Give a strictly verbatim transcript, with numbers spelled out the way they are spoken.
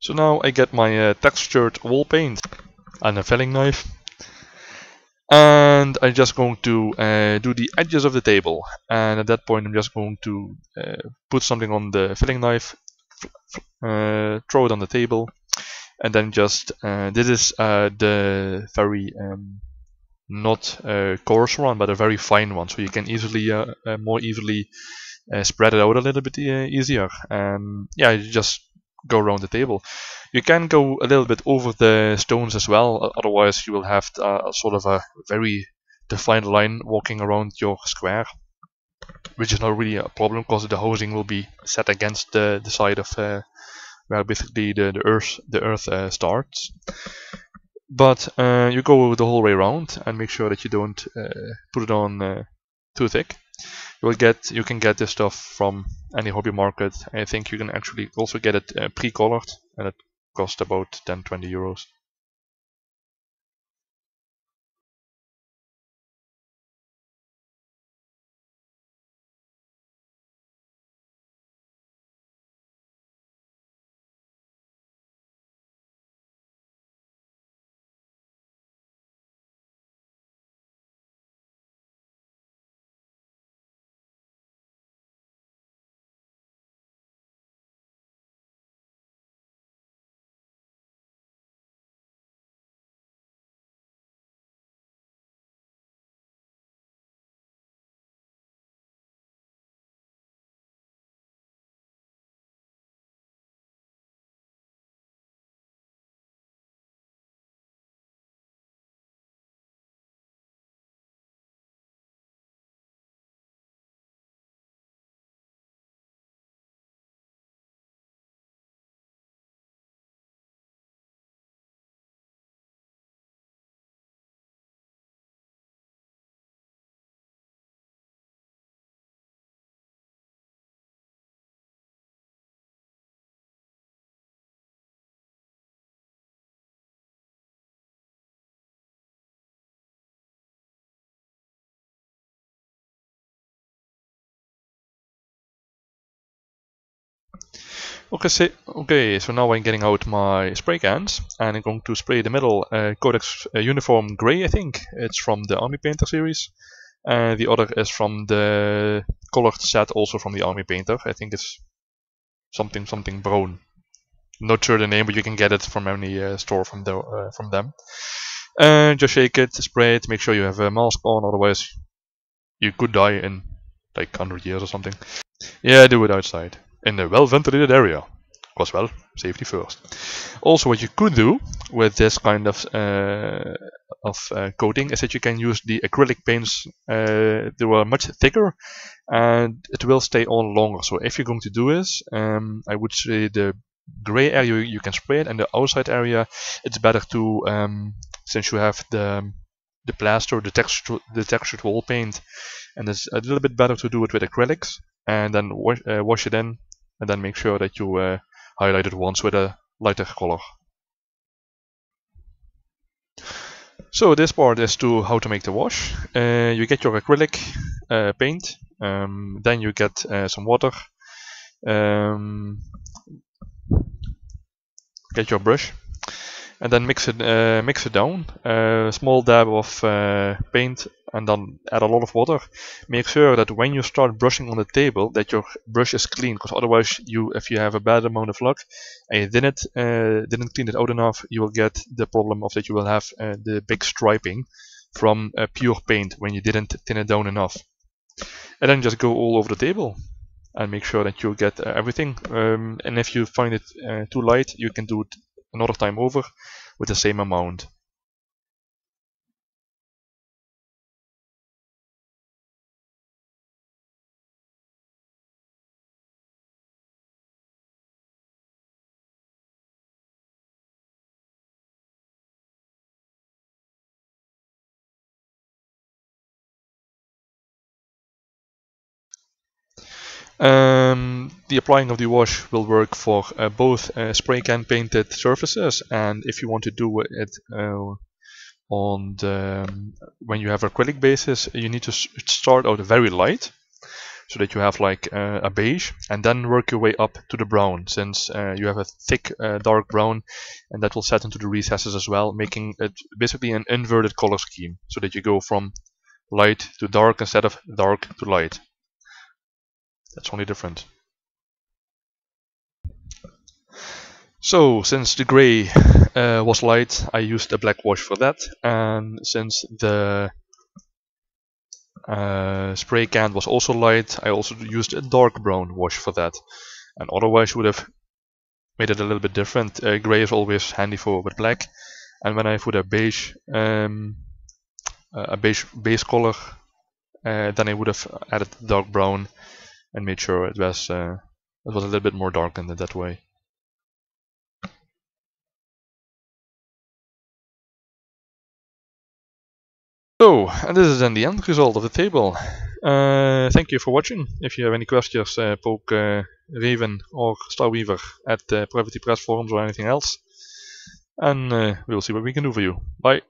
So now I get my uh, textured wall paint and a filling knife, and I'm just going to uh, do the edges of the table, and at that point I'm just going to uh, put something on the filling knife, uh, throw it on the table, and then just uh, this is uh, the very um, not a coarse one but a very fine one, so you can easily uh, uh, more easily uh, spread it out a little bit uh, easier. And yeah, you just go around the table. You can go a little bit over the stones as well, otherwise you will have uh, sort of a very defined line walking around your square, which is not really a problem because the housing will be set against the, the side of uh, where basically the, the earth the earth uh, starts. But uh, you go the whole way around and make sure that you don't uh, put it on uh, too thick. You will get you can get this stuff from any hobby market. I think you can actually also get it uh, pre-colored, and it costs about ten to twenty euros. Okay, so, okay, so now I'm getting out my spray cans, and I'm going to spray the middle uh, Codex uh, Uniform Grey, I think. It's from the Army Painter series. And uh, the other is from the colored set, also from the Army Painter. I think it's something something brown. Not sure the name, but you can get it from any uh, store from, the, uh, from them. And just shake it, spray it, make sure you have a mask on, otherwise you could die in like one hundred years or something. Yeah, do it outside, in a well-ventilated area, because, well, safety first. Also, what you could do with this kind of uh, of uh, coating is that you can use the acrylic paints. Uh, they are much thicker, and it will stay on longer. So if you're going to do this, um, I would say the gray area you can spray it, and the outside area it's better to, um, since you have the the plaster, the texture, the textured wall paint, and it's a little bit better to do it with acrylics, and then wash, uh, wash it in, and then make sure that you uh, highlight it once with a lighter color. So this part is to how to make the wash. Uh, you get your acrylic uh, paint, um, then you get uh, some water, um, get your brush, and then mix it uh, mix it down. A uh, small dab of uh, paint, and then add a lot of water. Make sure that when you start brushing on the table that your brush is clean, because otherwise you, if you have a bad amount of luck and you didn't uh, didn't clean it out enough, you will get the problem of that you will have uh, the big striping from uh, pure paint when you didn't thin it down enough. And then just go all over the table and make sure that you get uh, everything. Um, and if you find it uh, too light, you can do it another time over with the same amount. Um, the applying of the wash will work for uh, both uh, spray can painted surfaces, and if you want to do it uh, on the, um, when you have acrylic bases, you need to start out very light. so that you have like uh, a beige, and then work your way up to the brown, since uh, you have a thick uh, dark brown, and that will set into the recesses as well, making it basically an inverted color scheme, so that you go from light to dark instead of dark to light. That's only different. So, since the gray uh, was light, I used a black wash for that, and since the uh, spray can was also light, I also used a dark brown wash for that. And otherwise, you would have made it a little bit different. Uh, gray is always handy for with black, and when I put a beige, um, a beige base color, uh, then I would have added dark brown and made sure it was uh, it was a little bit more darkened in that way. So, and this is then the end result of the table. Uh, thank you for watching. If you have any questions, uh, poke uh, Raven or Starweaver at uh, Privacy Press forums or anything else. And uh, we'll see what we can do for you. Bye.